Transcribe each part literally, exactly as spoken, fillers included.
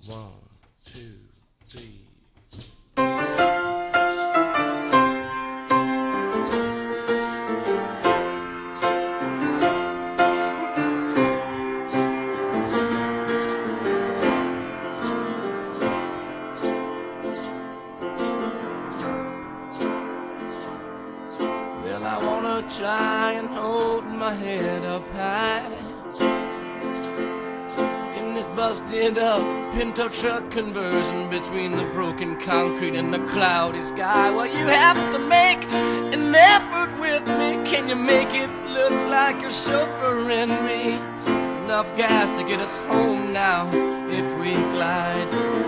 One, two, three. Well, I wanna try and hold my head up high in this busted up Pinto truck conversion between the broken concrete and the cloudy sky. Well, you have to make an effort with me. Can you make it look like you're chauffeuring me? There's enough gas to get us home now if we glide.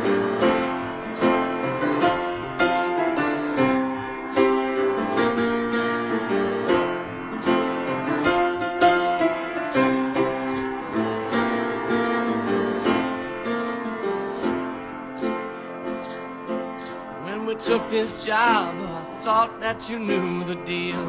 We took this job, I thought that you knew the deal.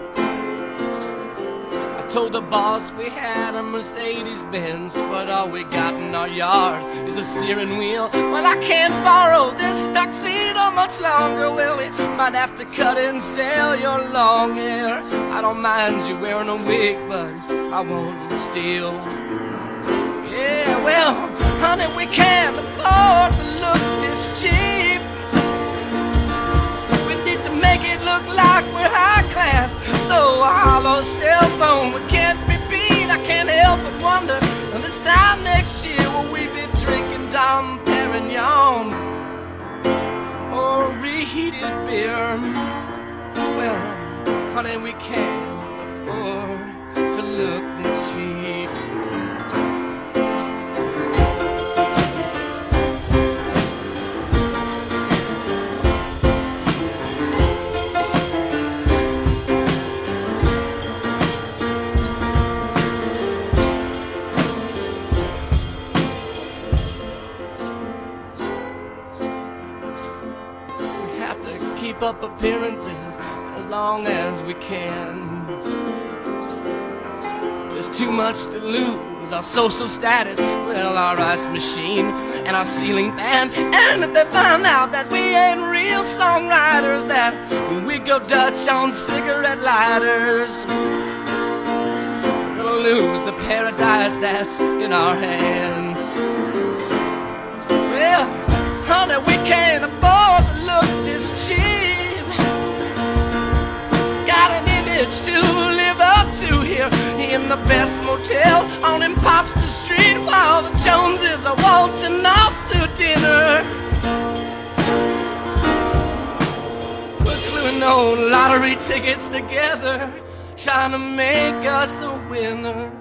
I told the boss we had a Mercedes Benz, but all we got in our yard is a steering wheel. Well, I can't borrow this tuxedo much longer. Well, we might have to cut and sell your long hair. I don't mind you wearing a wig, but I won't steal. Yeah, well, honey, we can't afford to look this cheap. Make it look like we're high class. So a hollow cell phone, we can't be beat. I can't help but wonder, this time next year will we be drinking Dom Perignon or reheated beer? Well, honey, we can't afford to look this cheap. Keep up appearances as long as we can. There's too much to lose, our social status, well, our ice machine and our ceiling fan. And if they find out that we ain't real songwriters, that we go Dutch on cigarette lighters, we're gonna lose the paradise that's in our hands. Well, honey, we can't afford to look this cheap. Got an image to live up to here in the best motel on Imposter Street, while the Joneses are waltzing off to dinner. We're gluing old lottery tickets together, trying to make us a winner.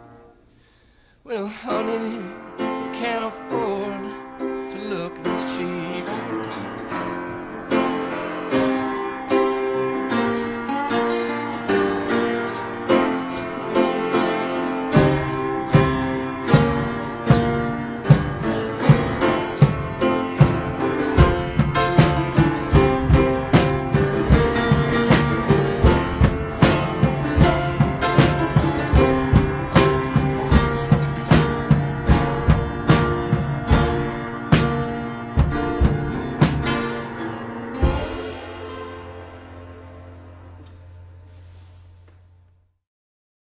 Well, honey, we can't afford to look this cheap.